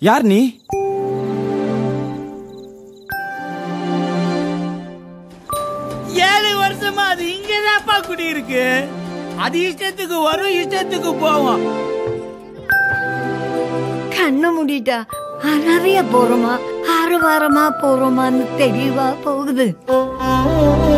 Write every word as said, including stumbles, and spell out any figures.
யார் நீ? ஏழு வருஷமா அது இங்கதான்ப்பா குடி இருக்கு. அது இஷ்டத்துக்கு வரும், இஷ்டத்துக்கு போவோம். கண்ணு முடிட்டா அறவையா போறோமா ஆறு வாரமா போறோமான்னு தெளிவா போகுது.